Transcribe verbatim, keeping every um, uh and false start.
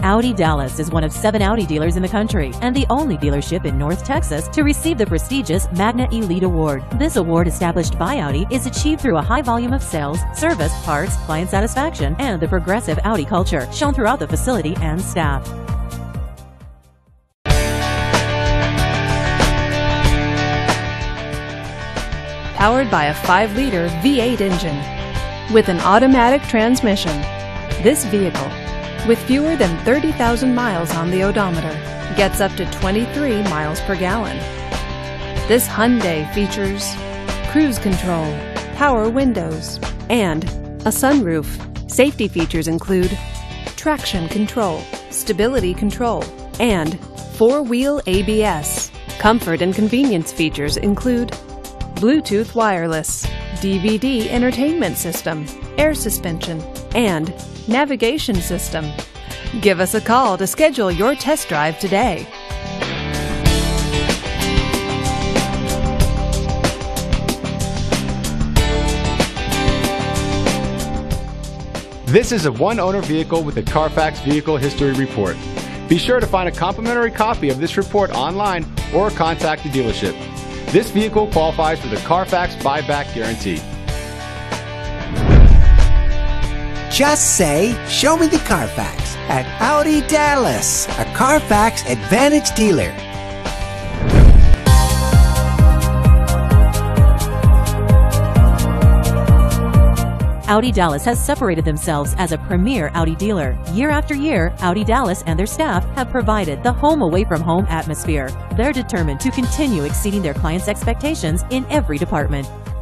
Audi Dallas is one of seven Audi dealers in the country and the only dealership in North Texas to receive the prestigious Magna Elite Award. This award, established by Audi, is achieved through a high volume of sales, service, parts, client satisfaction, and the progressive Audi culture shown throughout the facility and staff. Powered by a five liter V eight engine with an automatic transmission. This vehicle, with fewer than thirty thousand miles on the odometer, gets up to twenty-three miles per gallon. This Hyundai features cruise control, power windows, and a sunroof. Safety features include traction control, stability control, and four-wheel A B S. Comfort and convenience features include Bluetooth wireless, D V D entertainment system, air suspension, and navigation system. Give us a call to schedule your test drive today. This is a one-owner vehicle with a Carfax Vehicle History Report. Be sure to find a complimentary copy of this report online or contact the dealership. This vehicle qualifies for the Carfax Buyback Guarantee. Just say, "Show me the Carfax" at Audi Dallas, a Carfax Advantage dealer. Audi Dallas has separated themselves as a premier Audi dealer. Year after year, Audi Dallas and their staff have provided the home away from home atmosphere. They're determined to continue exceeding their clients' expectations in every department.